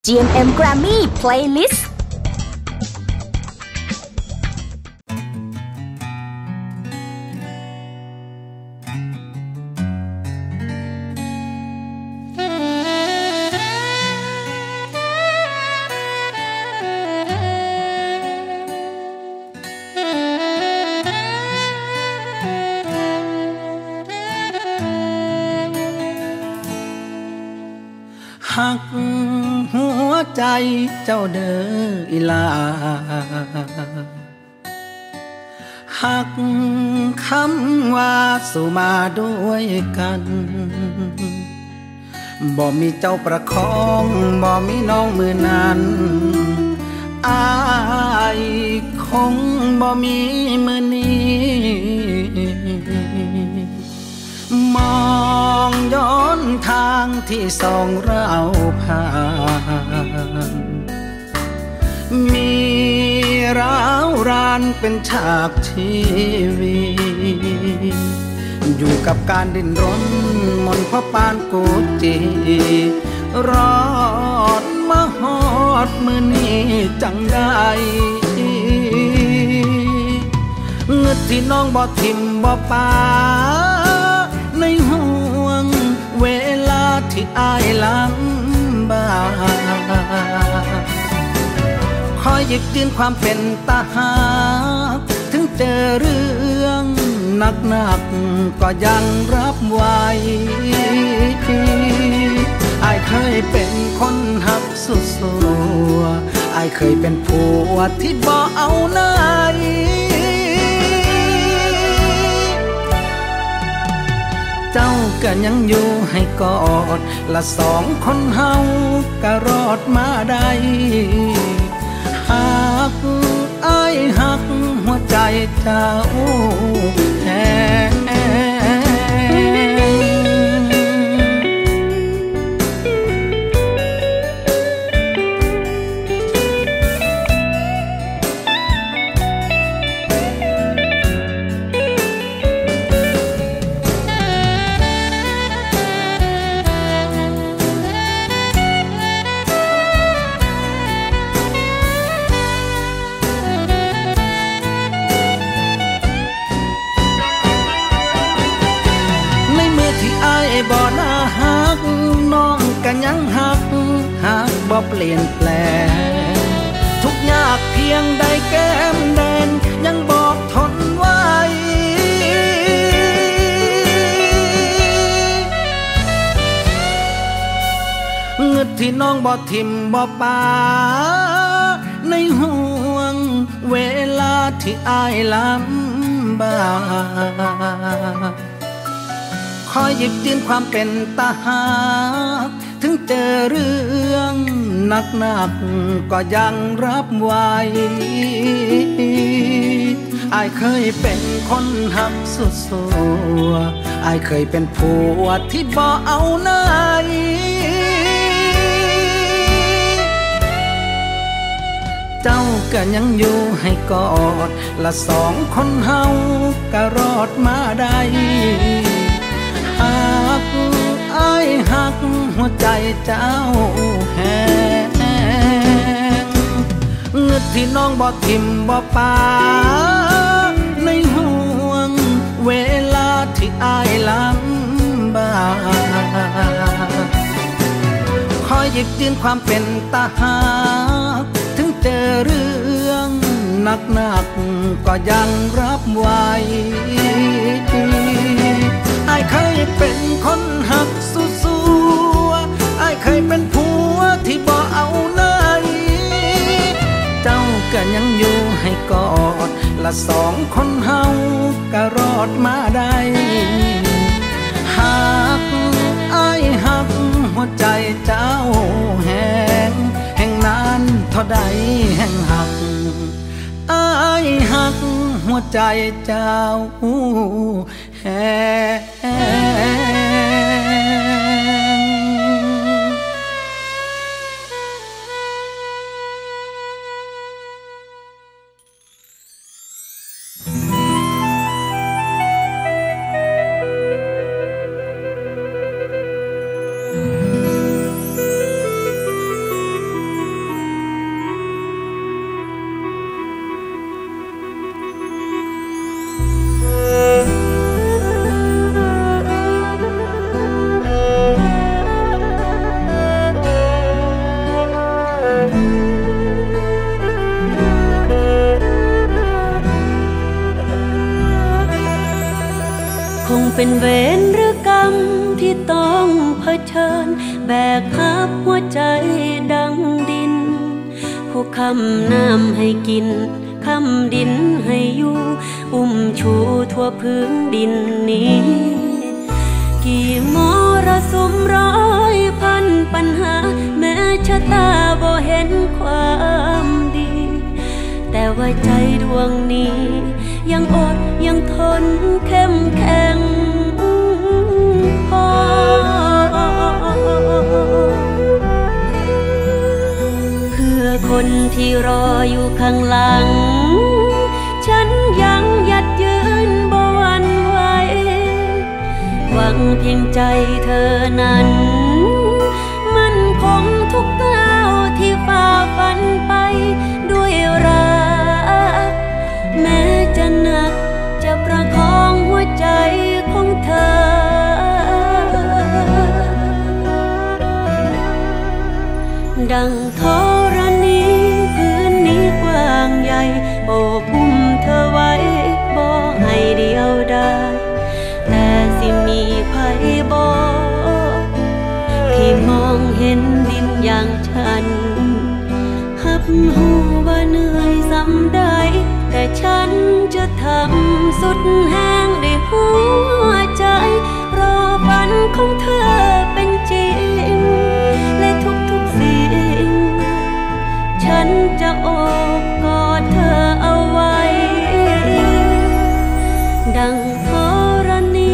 GMM Grammy Playlist หักหัวใจเจ้าเด้ออีลาหักคำว่าสู่มาด้วยกันบ่มีเจ้าประคองบ่มีน้องมือนั้นอายคงบ่มีมือนี้มองย้อนทางที่สองเราผ่านมีร้าวรานเป็นฉากชีวิตอยู่กับการดิ้นรนมนต์พ่อปานกูจีรอดมาฮอดมือนี้จังได้เงือที่น้องบ่ทิมบ่ปาในห่วงเวลาที่อายลำบากคอยหยิบยืนความเป็นตาหากถึงเจอเรื่องหนักก็ยังรับไว้อายเคยเป็นคนหักสุดสัวอายเคยเป็นผัวที่บ่เอาไหนเจ้าก็ยังอยู่ให้กอดละสองคนเฮาก็รอดมาได้หักอ้ายหักหัวใจเจ้าแท้บ่น่าหักน้องก็ยังหักบ่เปลี่ยนแปลงทุกยากเพียงใดแก้มแดงยังบอกทนไว้เงือที่น้องบ่ทิมบ่ปาในห่วงเวลาที่อายลำบากคอยหยิบยืนความเป็นตาหากถึงเจอเรื่องหนักก็ยังรับไว้อายเคยเป็นคนหักสุดสัวอายเคยเป็นผัวที่บ่เอาไหนเจ้าก็ยังอยู่ให้กอดละสองคนเฮาก็รอดมาได้หักอ้ายหักหัวใจเจ้าแห้งเงือที่น้องบ่ทิมบ่ปาในห่วงเวลาที่อายลำบากคอยหยิบยืนความเป็นตาหากถึงเจอเรื่องหนักก็ยังรับไว้อายเคยเป็นคนหักสู้อายเคยเป็นผัวที่บ่เอาไหนเจ้าก็ยังอยู่ให้กอดละสองคนเฮาก็รอดมาได้หักอายหักหัวใจเจ้าแห้งนานเท่าใดแห้งหักอายหักหัวใจเจ้าแห้งเป็นเวรหรือกรรมที่ต้องเผชิญแบกหับหัวใจดังดินผู้คำน้ำให้กินคำดินให้อยู่อุ้มชูทั่วพื้นดินนี้กี่มรสุมร้อยพันปัญหาแม้ชะตาบ่เห็นความดีแต่ว่าใจดวงนี้ยังอดยังทนเข้มแข็งพอเพื่อคนที่รออยู่ข้างหลังฉันยังยัดยืนบ่หวั่นไหวหวังเพียงใจเธอนั้นมันคงทุกก้าวที่ฝ่าฟันไปด้วยรักแม้จะหนักจะประคองหัวใจของเธอดังธรณีพื้นนี้กว้างใหญ่โอบอุ้มเธอไว้บ่ให้เดียวดายแต่สิมีภัยบ่ที่มองเห็นดินอย่างฉันหับหูว่าเหนื่อยสำใดแต่ฉันจะทำสุดแห้งด้วยหัวใจรอฝันของเธอเป็นจริงและทุกๆสิ่งฉันจะโอบกอดเธอเอาไว้ดังธรณี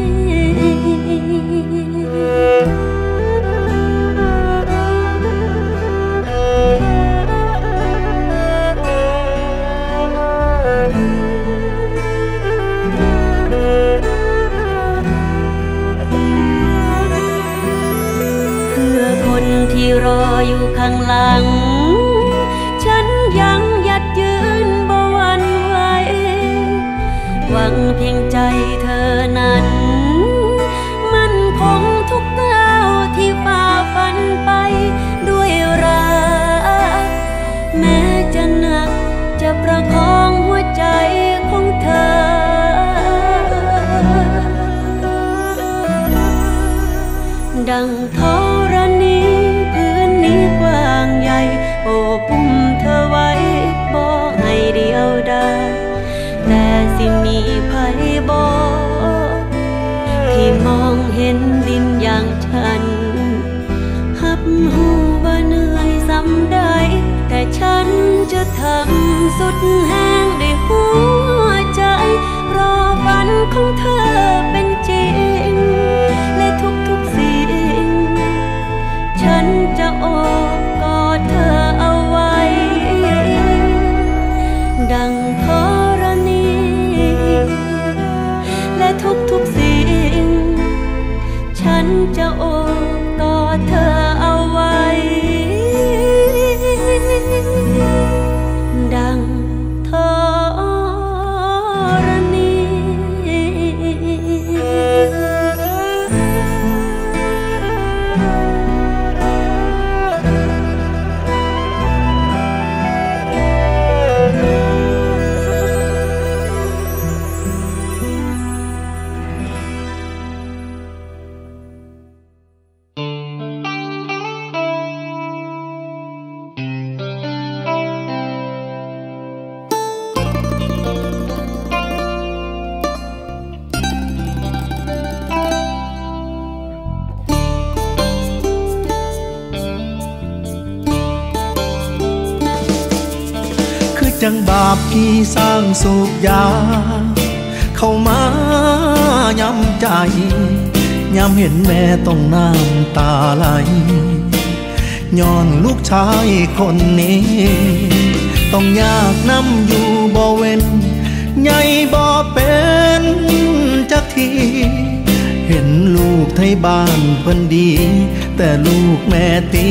ที่รออยู่ข้างหลังฉันยังยัดยืนบ่หวั่นไหวหวังเพียงใจเธอนั้นมันคงทุกก้าวที่ฝ่าฟันไปด้วยรักแม้จะหนักจะประคองหัวใจของเธอดังธรณีกว้างใหญ่โอบอุ้มเธอไว้บ่ให้เดียวดายแต่สิมีภัยบ่ที่มองเห็นดินอย่างฉันหับหูว่าเหนื่อยสำใดแต่ฉันจะทำสุดแห้งด้วยหัวใจรอฝันของเธอเป็นจริงและทุกๆสิ่งฉันจะโอบกอดเธอเอาไว้ดังธรณีและทุกๆสิ่งฉันจะโอบกอดเธอเอาไว้ดังธรณีจังบาปที่สร้างสุขยาเข้ามาย้ำใจย้ำเห็นแม่ต้องน้ำตาไหลย้อนลูกชายคนนี้ต้องยากน้ำอยู่บ่เว้นใหญ่บ่เป็นจักทีเห็นลูกไทยบ้านเพิ่นดีแต่ลูกแม่ตี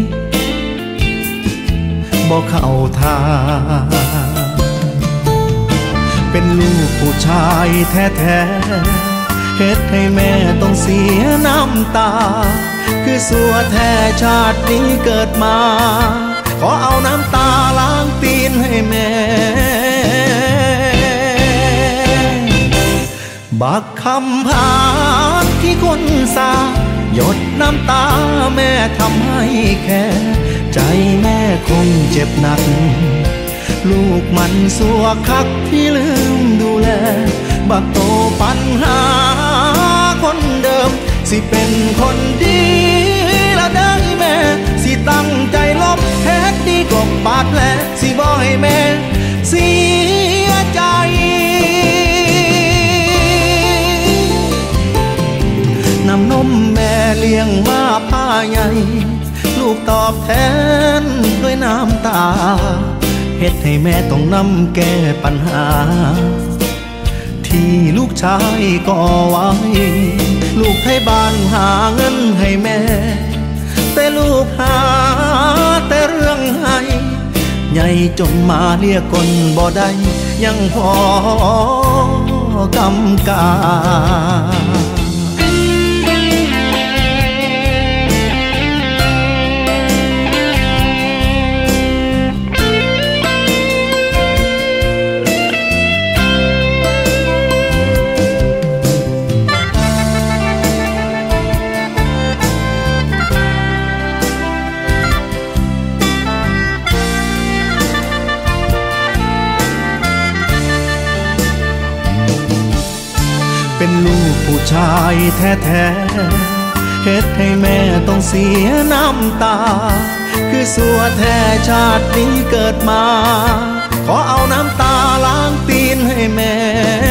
บ่เข้าทางเป็นลูกผู้ชายแท้ๆเฮ็ดให้แม่ต้องเสียน้ำตาคือสัวแท้ชาตินี้เกิดมาขอเอาน้ำตาล้างตีนให้แม่บักคำพานที่คนสาหยดน้ำตาแม่ทำให้แค่ใจแม่คงเจ็บหนักลูกมันสัวคักที่ลืมดูแลบักโตปัญหาคนเดิมสิเป็นคนดีละได้แม่สิตั้งใจลบแท้ดีกว่าบาดแผลสิบ่ให้แม่เสียใจน้ำนมแม่เลี้ยงมาผ้าใหญ่ลูกตอบแทนด้วยน้ำตาเฮ็ดให้แม่ต้องนำแก้ปัญหาที่ลูกชายก่อไว้ลูกให้บ้านหาเงินให้แม่แต่ลูกหาแต่เรื่องให้ใหญ่จนมาเรียกคนบ่ได้ยังพอกำกาเป็นลูกผู้ชายแท้ๆเฮ็ดให้แม่ต้องเสียน้ำตาคือสัวแท้ชาตินี้เกิดมาขอเอาน้ำตาล้างตีนให้แม่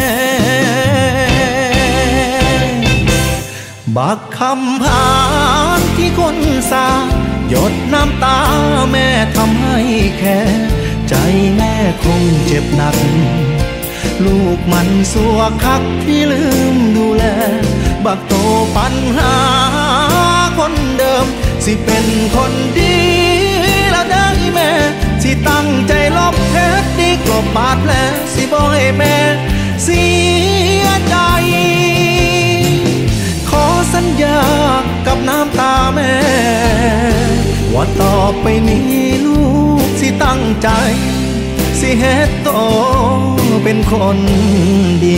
บักคำพานที่คนสาหยดน้ำตาแม่ทำให้แค่ใจแม่คงเจ็บหนักลูกมันสัวคักที่ลืมดูแลบักโตปัญหาคนเดิมสิเป็นคนดีละได้แม่สิตั้งใจลบเพชรดีกว่าบาดแผลสิบ่ให้แม่เสียใจขอสัญญากับน้ำตาแม่ว่าต่อไปนี้ลูกสิตั้งใจสิเฮ็ดโตเป็นคนดี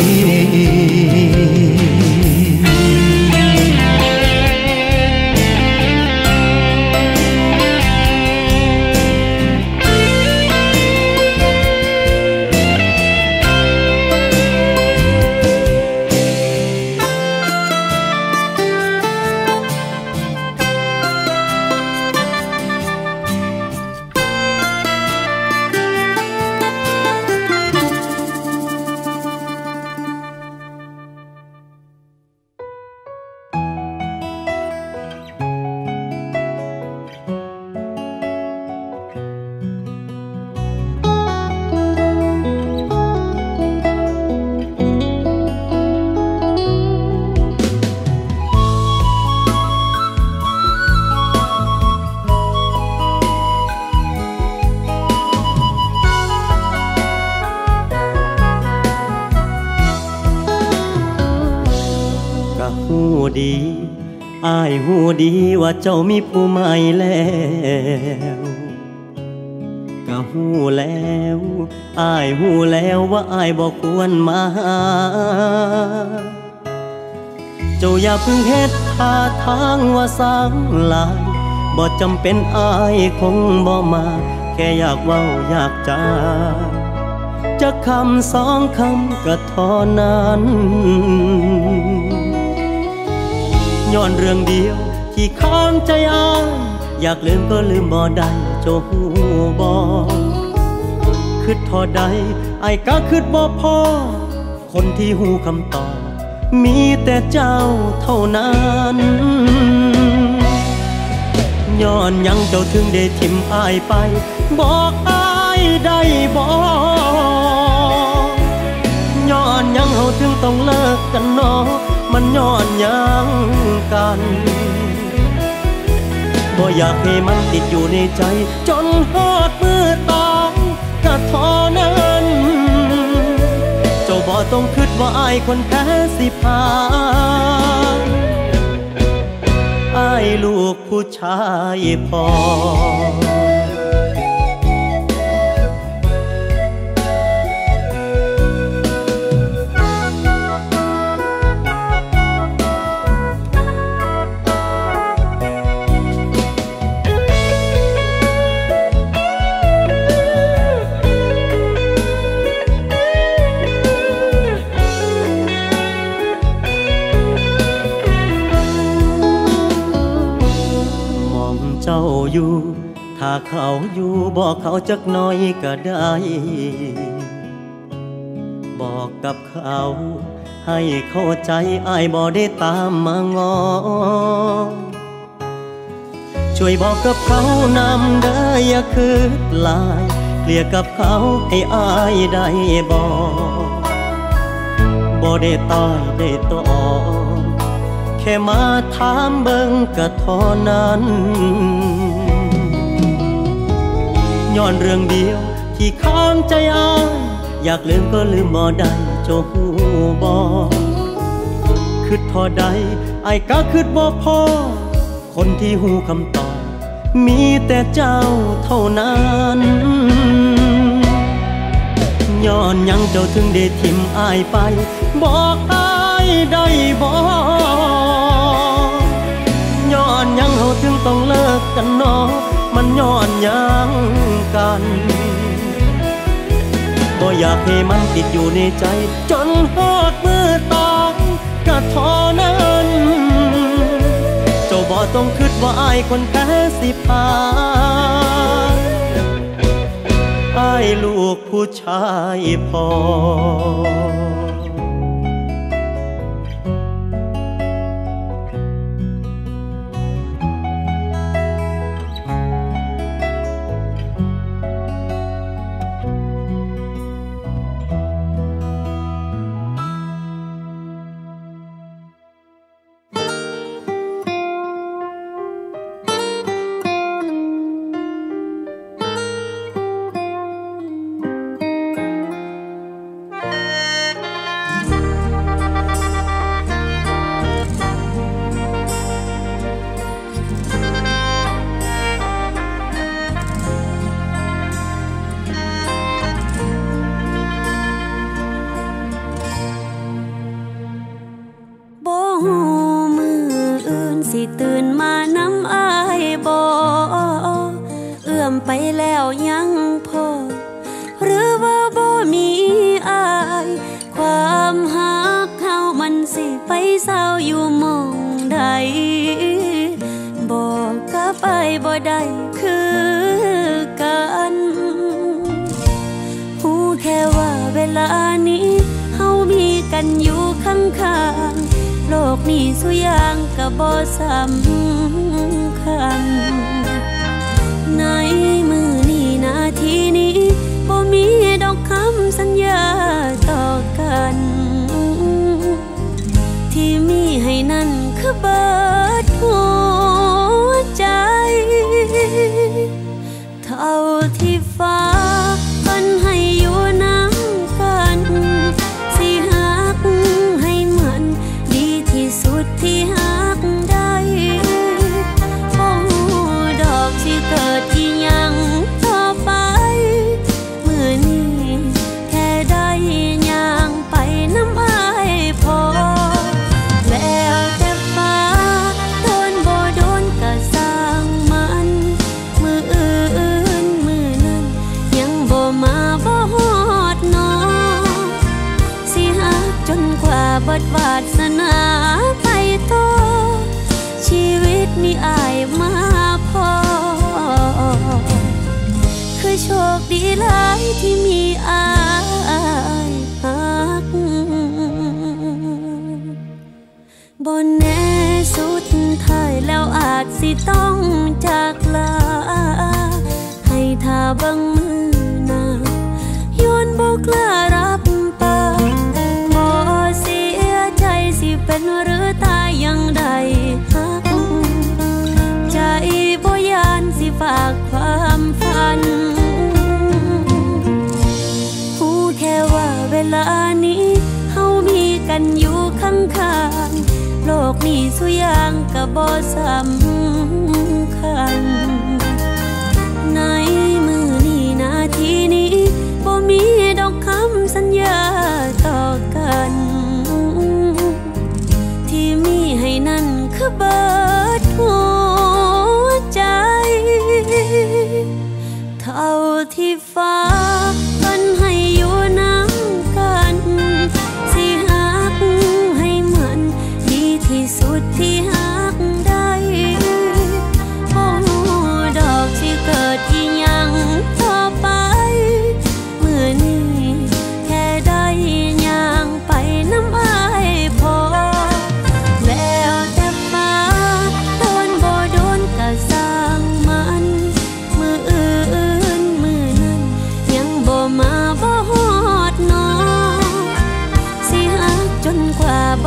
ดีอ้ายหูดีว่าเจ้ามีผู้ใหม่แล้วก็หูแล้วอ้ายหูแล้วว่าอ้ายบ่ควรมาหาเจ้าอย่าเพิ่งเฮ็ดท่าทางว่าสร้างลายบ่จำเป็นอ้ายคงบ่มาแค่อยากเว้าอยากจาจะคำสองคำก็เท่านั้นย้อนเรื่องเดียวที่ค้างใจอ้ายอยากลืมก็ลืมบ่ได้เจ้าหูบ่คิดเท่าใดอ้ายก็คิดบ่พอคนที่หูคำตอบมีแต่เจ้าเท่านั้นย้อนยังเจ้าถึงได้ทิ่มอ้ายไปบอกอ้ายได้บ่ย้อนยังเฮาถึงต้องเลิกกันเนาะมันย้อนยังกันบ่อยากให้มันติดอยู่ในใจจนฮอดมือตายก็เท่านั้นเจ้าบ่ต้องคิดว่าอ้ายคนแท้สิพาอ้ายลูกผู้ชายพอถ้าเขาอยู่บอกเขาจักหน่อยก็ได้บอกกับเขาให้เข้าใจอ้ายบ่ได้ตามมางอช่วยบอกกับเขานำเด้ออย่าคืดลายเกลียกับเขาให้อ้ายได้บ่ได้ตายได้ต่อแค่มาถามเบิ่งก็เท่านั้นย้อนเรื่องเดียวที่ค้างใจอ้ายอยากลืมก็ลืมบ่ได้เจ้าหูบ่คิดเท่าใดอ้ายก็คิดบ่พอคนที่หูคำตอบมีแต่เจ้าเท่านั้นย้อนยังเจ้าถึงได้ทิ่มอ้ายไปบอกอ้ายได้บ่ย้อนยังเฮาถึงต้องเลิกกันเนาะมันย้อนยังกันบ่อยากให้มันติดอยู่ในใจจนฮอดมือตายก็เท่านั้นเจ้าบ่ต้องคิดว่าอ้ายคนแพ้สิพาอ้ายลูกผู้ชายพอตื่นมาน้ำอายบ่เอื้อมไปแล้วยังพอหรือว่าบ่มีอายความหักเฮามันสิไปเศร้าอยู่หม้องใดบอกกับอ้ายบ่ได้คือกันฮู้แค่ว่าเวลานี้เฮามีกันอยู่ข้างๆโลกนี้สุอย่างก็บ่สำคัญในมือนี้นาทีนี้บ่มีดอกคำสัญญาต่อกันที่มีให้นั่นคือเบิดหัวใจเท่าที่ฟ้าเพิ่นให้อยู่น้ำกันสิหักให้มันดีที่สุดที่หักได้บ่ดอกที่เกิดอีหยังต่อไปมื้อนี้แค่ได้ย่างไปน้ำอ้ายพอแล้วแต่ฟ้าโดนบ่โดนก็สร้างมันมื้ออื่นมื้อนั้นยังบ่มาบ่ฮอดน้อสิหักจนกว่าเบิดวาสนาไปต่อชีวิตมีอ้ายมาพอคือโชคดีหลายที่มีอ้ายหักบ่แน่สุดท้ายแล้วอาจสิต้องจากลาให้ท่าเบิ่งมือหน้าย้อนบ่กล้ารับปากบ่เสียใจสิเป็นหรือตายยังได้หักใจบ่ยานสิฝากความฝันฮู้แค่ว่าเวลานี้เฮามีกันอยู่ข้างๆโลกนี้สุอย่างก็บ่สำคัญในมือนี้นาทีนี้บ่มีดอกคำสัญญาต่อกันที่มีให้นั่นคือเบิดหัวใจเท่าที่ฟ้าเพิ่นให้อยู่น้ำกันสิหักให้มันดีที่สุดที่หักได้บ่ดอกที่เกิด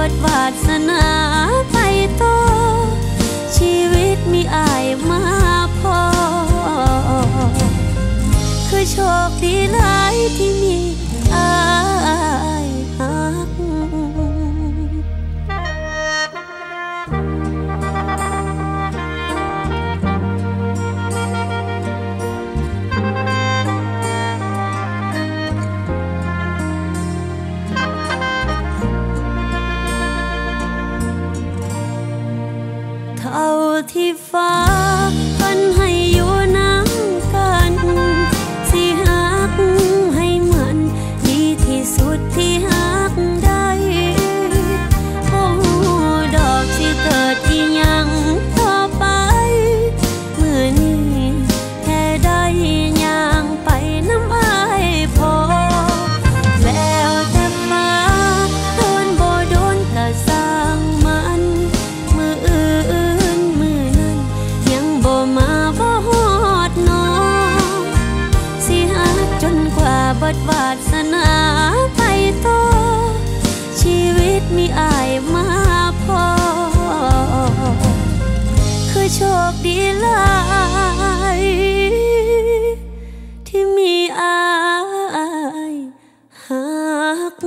ดวาสนาไปต่อชีวิตมีอายมาพอคือโชคดีหลายที่มีอายหักเท่าที่ฟ้าเพิ่นให้อยู่น้ำกันสิหักให้เหมือนดีที่สุดที่หักได้โอ้ดอกสิเกิดอีหยังต่อไปมื้อนี้แค่ได้ย่างไปน้ำอายพอแล้วแต่ฟ้าโดนบ่โดนก็สร้างมันมื้ออื่นมื้อนั้นยังบ่มาบ่ฮอดน้องสิหักจนกว่าเบิดวาสนาไปต่อชีวิตมีอายมาพอคือโชคดีหลายที่มีอายหัก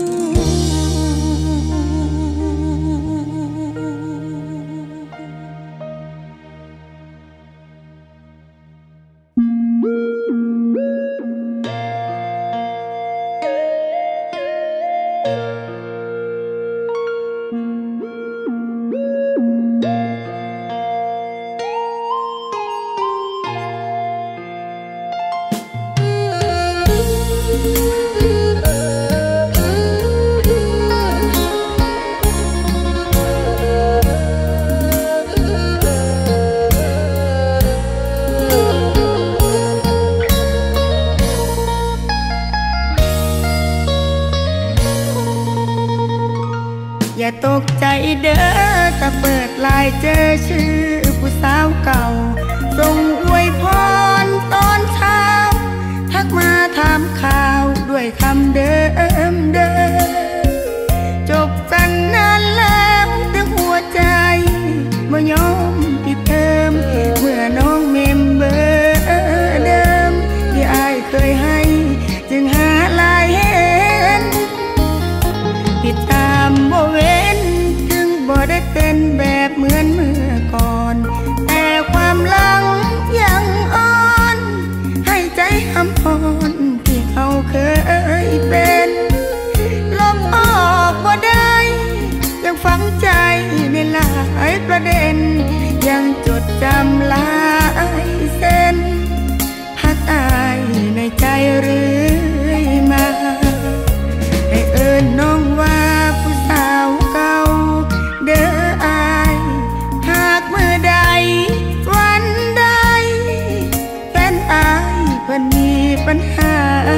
อย่าตกใจเด้อถ้าเปิดไลน์เจอชื่อผู้สาวเก่าส่งอวยพรตอนเช้าทักมาถามข่าวด้วยคำเดิมจบกันนานแล้วแต่หัวใจบ่ยอมปิดเทอมเมื่อน้องเมมเบอร์เดิมที่อายเคยให้จึงหาไลน์เห็นติดตามบ่เว้นถึงบ่ได้เป็นแบบเหมือนเมื่อก่อนแต่ความหลังยังอ่อนให้ใจหำพรที่เขาเคยเป็นลบออกบ่ได้ยังฝังใจในหลายประเด็นยังจดจำหลายเส้นพักอายในใจเรื่อยมาให้เอิ้นน้องว่าผู้สาวเก่าเด้ออายหากเมื่อใดวันใดแฟนอายเพิ่นมีปัญหา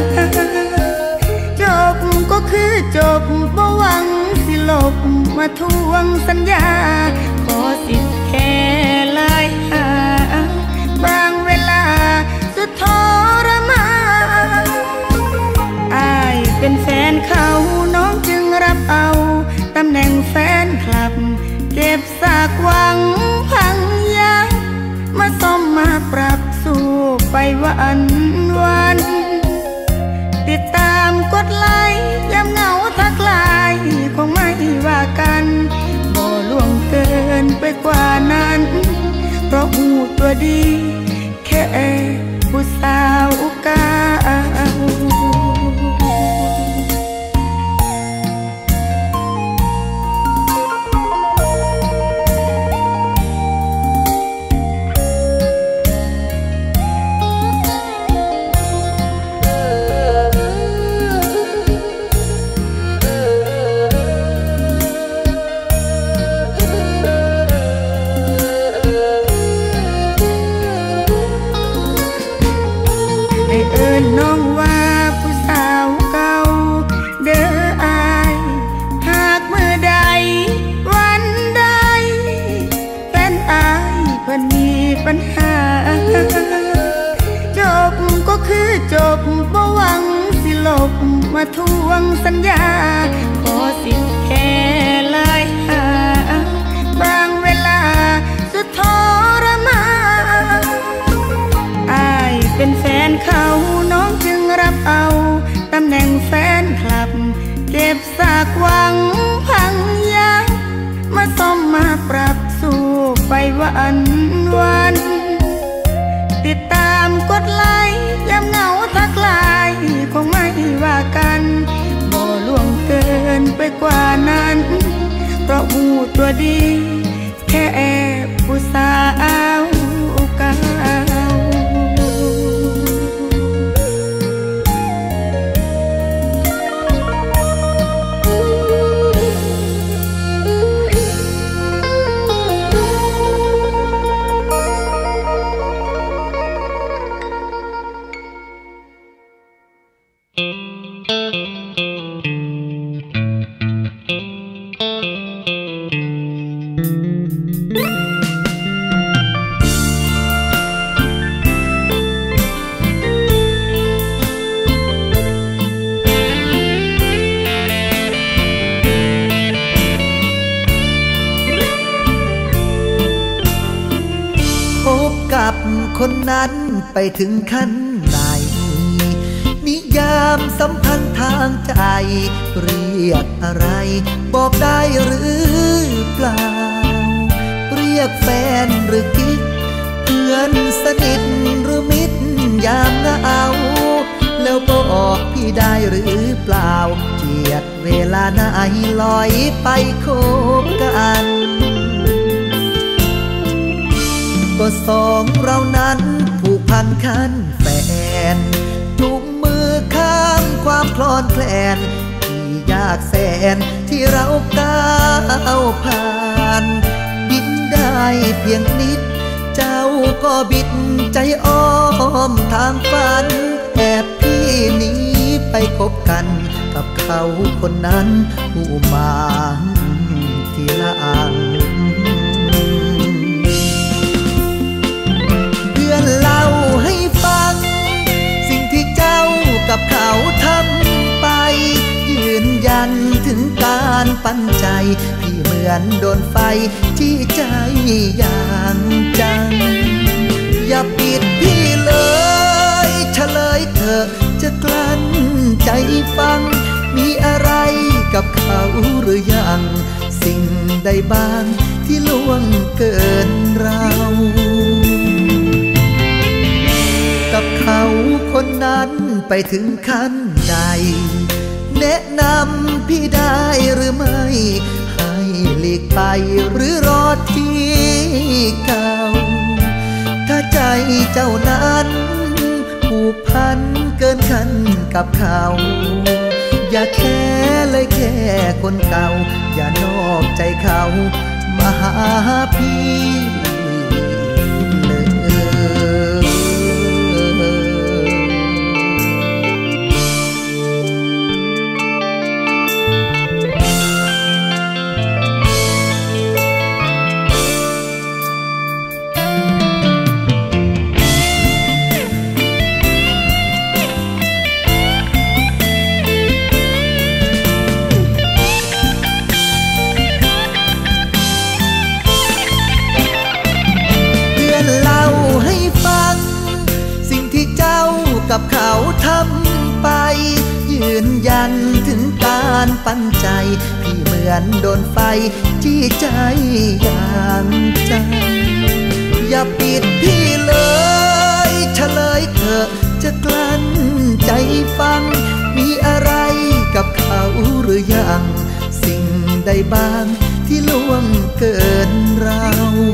จบก็คือจบบ่หวังสิลบมาทวงสัญญาขอสิทธิ์แค่ไลน์หาบางเวลาสุดทรมานอายเป็นแฟนเขาน้องจึงรับเอาตำแหน่งแฟนคลับเก็บซากหวังพังยามาซ่อมมาปรับสู้ไปวันติดตามกดไลค์ยามเหงาทักไลน์คงไม่ว่ากันบ่ล่วงเกินไปกว่านั้นเพราะหูตัวดีแค่ผู้สาวเก่าน้องว่าผู้สาวเก่าเด้ออายหากเมื่อใดวันใดแฟนอายเพิ่นมีปัญหาจบก็คือจบบ่หวังสิลบมาทวงสัญญาขอสิทธิ์แค่ไลน์หวังพังยับมาซ่อมมาปรับสู่ไปวันติดตามกดไลค์ยามเหงาทักไลน์คงไม่ว่ากันบ่ล่วงเกินไปกว่านั้นเพราะหูตัวดีแค่แอบผู้สาวเก่าคนนั้นไปถึงขั้นไหนนิยามสัมพันธ์ทางใจเรียกอะไรบอกได้หรือเปล่าเรียกแฟนหรือกิ๊กเพื่อนสนิทหรือมิตรยามเหงาแล้วบอกพี่ได้หรือเปล่าเจียดเวลาไหนลอยไปคบกันก็สองเรานั้นผูกพันขั้นแฟนจุงมือข้ามความคลอนแคลนที่ยากแสนที่เราก้าวผ่านบินได้เพียงนิดเจ้าก็บิดใจอ้อมทางฝันแอบพี่หนีไปคบกันกับเขาคนนั้นผู้มาทีหลังเล่าให้ฟังสิ่งที่เจ้ากับเขาทำไปยืนยันถึงการปันใจที่เหมือนโดนไฟจี้ใจอย่างจังอย่าปิดพี่เลยเฉลยเถอะจะกลั้นใจฟังมีอะไรกับเขาหรือยังสิ่งใดบ้างที่ล่วงเกินเรากับเขาคนนั้นไปถึงขั้นใดแนะนำพี่ได้หรือไม่ให้หลีกไปหรือรอที่เก่าถ้าใจเจ้านั้นผูกพันเกินขั้นกับเขาอย่าแค่เลยแค่คนเก่าอย่านอกใจเขามาหาพี่กับเขาทำไปยืนยันถึงการปันใจที่เหมือนโดนไฟจี้ใจอย่างจังอย่าปิดพี่เลยเฉลยเถอะจะกลั้นใจฟังมีอะไรกับเขาหรือยังสิ่งใดบ้างที่ล่วงเกินเรา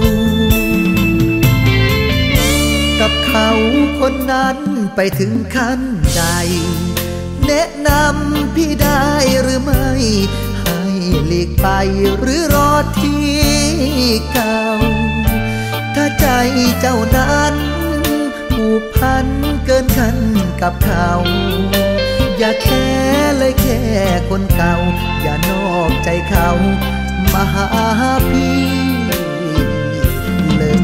กับเขาคนนั้นไปถึงขั้นใดแนะนำพี่ได้หรือไม่ให้หลีกไปหรือรอที่เก่าถ้าใจเจ้านั้นผูกพันเกินขั้นกับเขาอย่าแค่เลยแค่คนเก่าอย่านอกใจเขามาหาพี่เลย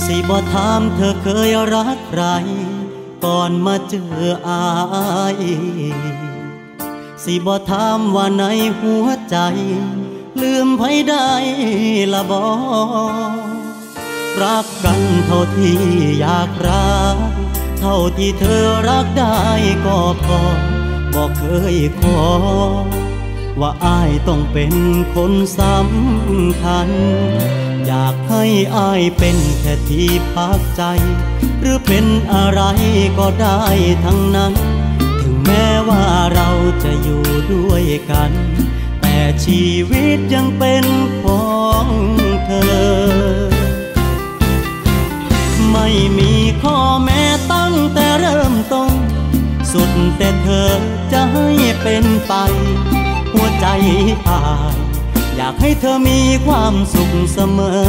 สิบ่ถามเธอเคยรักใครก่อนมาเจออายสิบ่ถามว่าในหัวใจลืมไผได้ละบ่รักกันเท่าที่อยากรักเท่าที่เธอรักได้ก็พอบอกเคยขอว่าอ้ายต้องเป็นคนสำคัญอยากให้อ้ายเป็นแค่ที่พักใจหรือเป็นอะไรก็ได้ทั้งนั้นถึงแม้ว่าเราจะอยู่ด้วยกันแต่ชีวิตยังเป็นของเธอไม่มีข้อแม้ตั้งแต่เริ่มต้นสุดแต่เธอจะให้เป็นไปหัวใจอ้ายอยากให้เธอมีความสุขเสมอ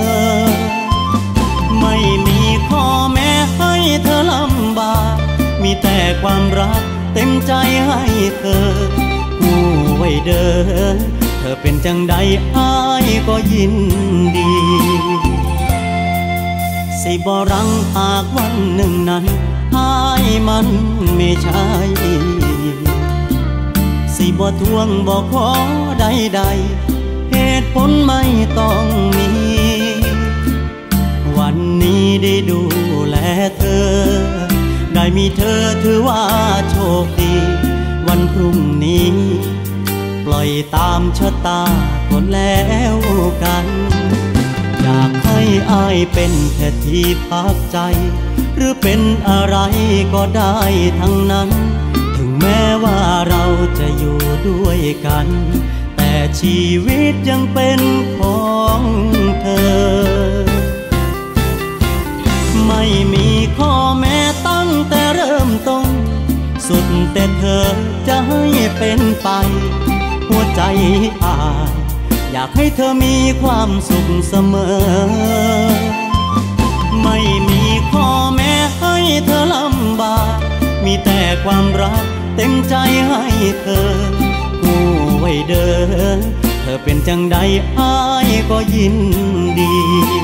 ไม่มีข้อแม้ให้เธอลำบากมีแต่ความรักเต็มใจให้เธอผู้ไว้เด้อเธอเป็นจังใดอ้ายก็ยินดีสิบ่รังหากวันหนึ่งนั้นอ้ายมันไม่ใช่สิบ่ทวงบ่ขอใดๆเหตุผลไม่ต้องมีวันนี้ได้ดูแลเธอได้มีเธอถือว่าโชคดีวันพรุ่งนี้ปล่อยตามชะตาก็แล้วกันอยากให้อ้ายเป็นแค่ที่พักใจหรือเป็นอะไรก็ได้ทั้งนั้นถึงแม้ว่าเราจะอยู่ด้วยกันแต่ชีวิตยังเป็นของเธอไม่มีข้อแม้ตั้งแต่เริ่มต้นสุดแต่เธอจะให้เป็นไปหัวใจอ้ายอยากให้เธอมีความสุขเสมอไม่มีข้อแม้ให้เธอลำบากมีแต่ความรักเต็มใจให้เธอผู้ไว้เด้อเธอเป็นจังใดอ้ายก็ยินดี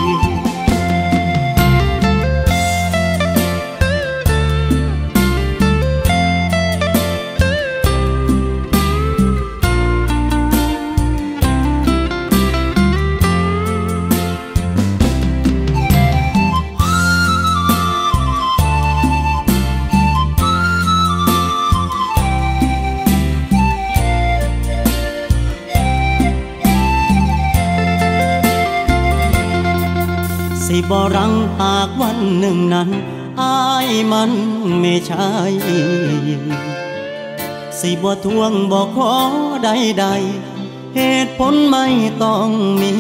สิบ่รังหากวันหนึ่งนั้นอ้ายมันไม่ใช่สิบ่ทวงบ่ขอใดๆเหตุผลไม่ต้องมี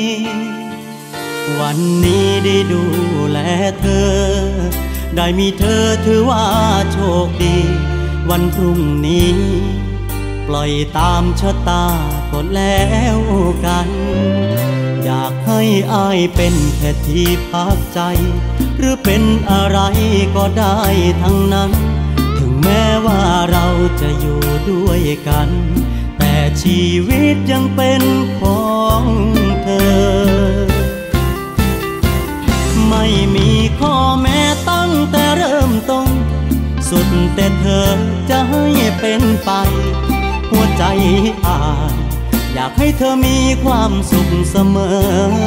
วันนี้ได้ดูแลเธอได้มีเธอถือว่าโชคดีวันพรุ่งนี้ปล่อยตามชะตาก็แล้วกันอยากให้อ้ายเป็นแค่ที่พักใจหรือเป็นอะไรก็ได้ทั้งนั้นถึงแม้ว่าเราจะอยู่ด้วยกันแต่ชีวิตยังเป็นของเธอไม่มีข้อแม้ตั้งแต่เริ่มต้นสุดแต่เธอจะให้เป็นไปหัวใจอ้ายอยากให้เธอมีความสุขเสมอ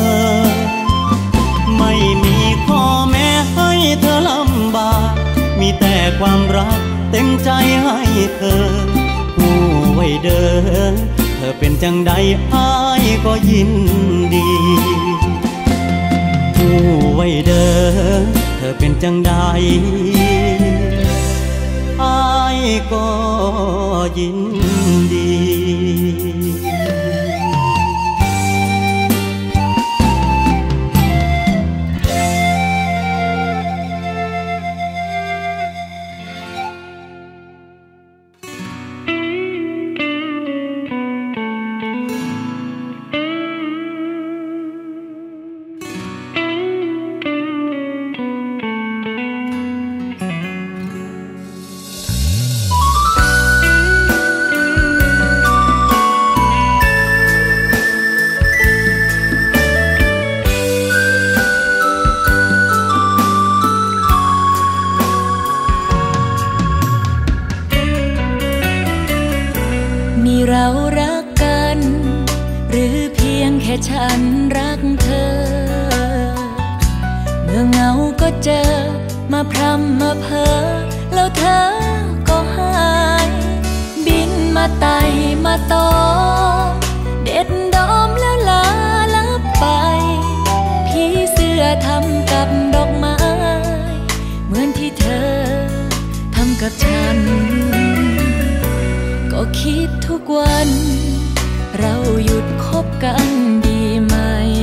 ไม่มีข้อแม้ให้เธอลำบากมีแต่ความรักเต็มใจให้เธอผู้ไว้เด้อเธอเป็นจังใดอ้ายก็ยินดีผู้ไว้เด้อเธอเป็นจังใดอ้ายก็ยินดีมื่อเหงาก็เจอมาพรำมาเพ้อแล้วเธอก็หายบินมาไต่มาตอมเด็ดดอมแล้วลาลับไปผีเสื้อทำกับดอกไม้เหมือนที่เธอทำกับฉันก็คิดทุกวันเราหยุดคบกันดีไหม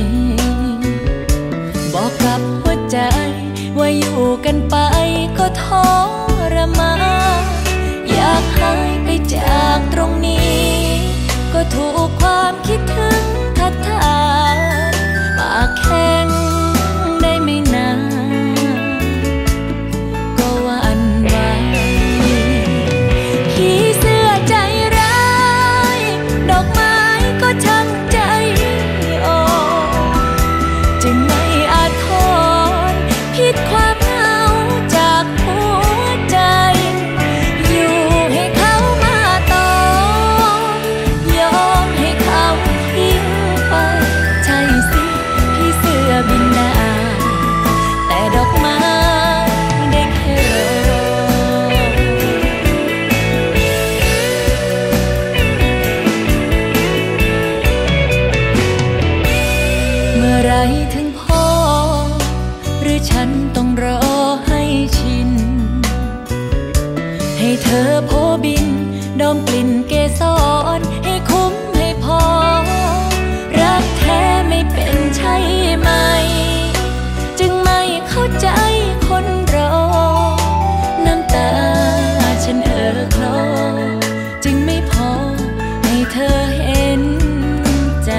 บอกกับหัวใจว่าอยู่กันไปก็ทรมานอยากหายไปจากตรงนี้ก็ถูกความคิดถึงทัดทานปากแข็งได้ไม่นานก็หวั่นไหวผีเสื้อใจร้ายดอกไม้ก็ช่างใจอ่อนจึงไม่อาจทนพิษความเหงาจากหัวใจอยู่ให้เขามาต่อยอมให้เขาทิ้งไปใช่สิพี่เสื้อบินได้แต่ดอกไม้ได้แค่รอเมื่อไรถึงพอหรือฉันต้องรอให้ชินให้เธอโผบินดมกลิ่นเกสรให้คุ้มให้พอรักแท้ไม่เป็นใช่ไหมจึงไม่เข้าใจคนรอน้ำตาฉันคลอจึงไม่พอให้เธอเห็นใจ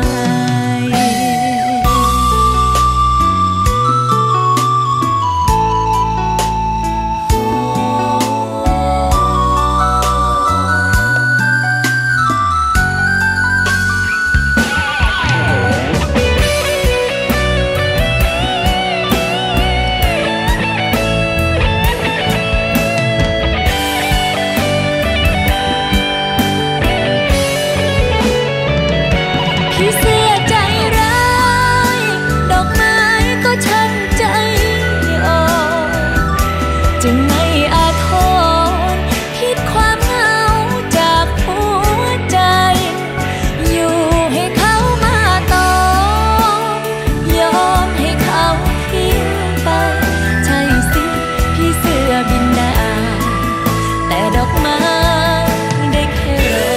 พี่เสื้อใจร้ายดอกไม้ก็ช่างใจอ่อนจึงไม่อาจทนพิษความเหงาจากหัวใจอยู่ให้เขามาต่อยอมให้เขาทิ้งไปใช่สิพี่เสื้อบินได้แต่ดอกไม้ได้แค่รอ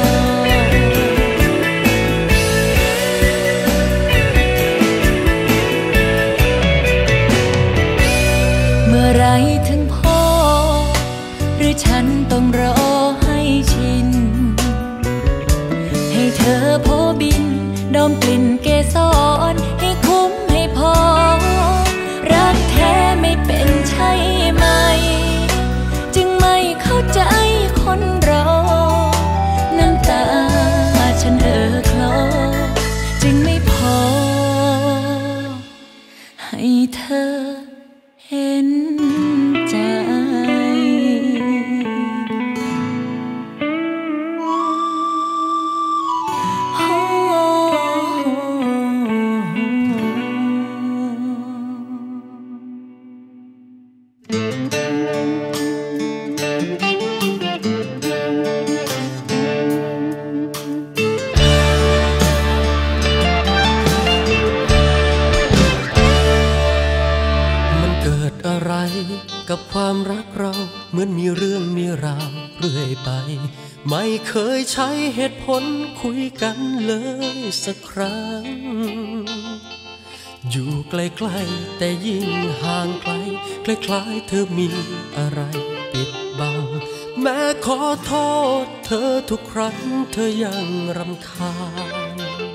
เมื่อไรถึงพอหรือฉันต้องรอให้ชินให้เธอโผบินดมกลิ่นเกสรให้คุ้มให้พอรักแท้ไม่เป็นใช่ไหมจึงไม่เข้าใจคนรอน้ำตาฉันคลอจึงไม่พอให้เธอเห็นใจกับความรักเราเหมือนมีเรื่องมีราวเรื่อยไปไม่เคยใช้เหตุผลคุยกันเลยสักครั้งอยู่ใกล้ๆแต่ยิ่งห่างไกลคล้ายๆเธอมีอะไรปิดบังแม้ขอโทษเธอทุกครั้งเธอยังรำคาญ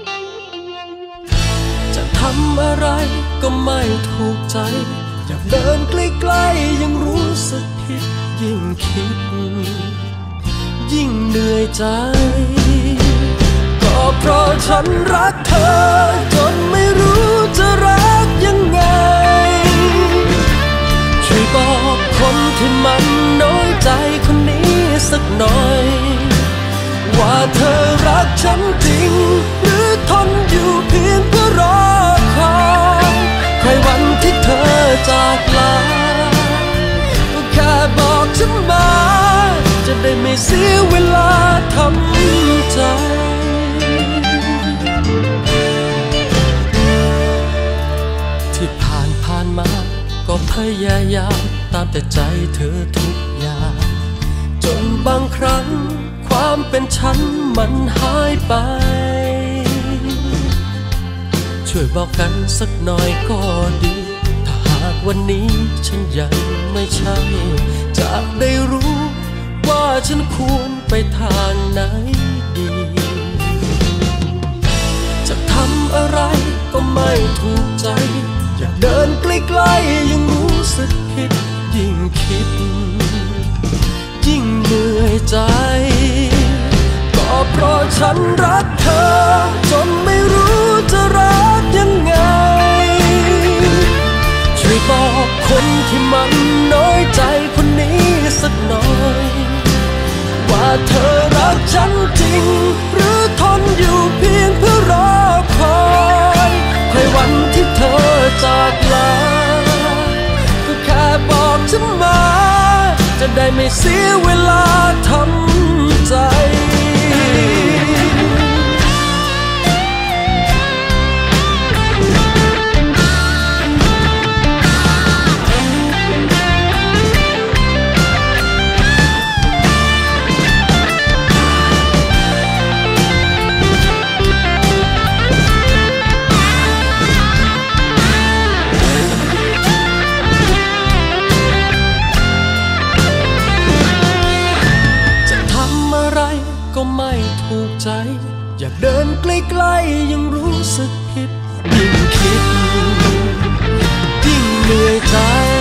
จะทำอะไรก็ไม่ถูกใจอยากเดินใกล้ๆยังรู้สึกผิดยิ่งคิดยิ่งเหนื่อยใจก็เพราะฉันรักเธอจนไม่รู้จะรักยังไงช่วยบอกคนที่มันน้อยใจคนนี้สักหน่อยว่าเธอรักฉันจริงหรือทนอยู่เพียงเพื่อรอคอยใครวันที่เธอไม่เสียเวลาทำใจที่ผ่านมาก็พยายามตามแต่ใจเธอทุกอย่างจนบางครั้งความเป็นฉันมันหายไปช่วยบอกกันสักหน่อยก็ดีถ้าหากวันนี้ฉันยังไม่ใช่จะได้รู้ว่าฉันควรไปทางไหนดีจะทำอะไรก็ไม่ถูกใจอยากเดินใกล้ๆยังรู้สึกผิดยิ่งคิดยิ่งเหนื่อยใจก็เพราะฉันรักเธอจนไม่รู้จะรักยังไงช่วยบอกคนที่มันน้อยใจคนนี้สักหน่อยว่าเธอรักฉันจริงหรือทนอยู่เพียงเพื่อรอคอยวันที่เธอจากลาก็แค่บอกฉันมาจะได้ไม่เสียเวลาทำใจไม่ถูกใจอยากเดินใกล้ๆยังรู้สึกผิดยิ่งคิดยิ่งเหนื่อยใจ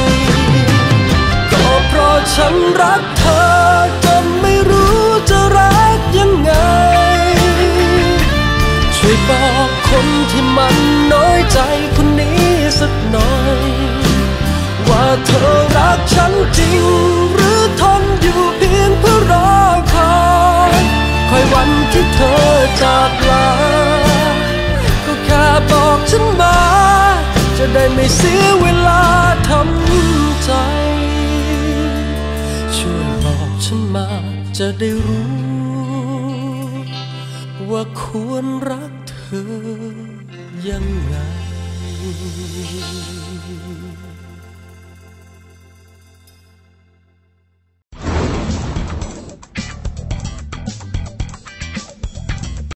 ก็เพราะฉันรักเธอจนไม่รู้จะรักยังไงช่วยบอกคนที่มันน้อยใจคนนี้สักหน่อยว่าเธอรักฉันจริงหรือทนอยู่เพียงเพื่อรอคอยวันที่เธอจากลาก็แค่บอกฉันมาจะได้ไม่เสียเวลาทำใจช่วยบอกฉันมาจะได้รู้ว่าควรรักเธอยังไง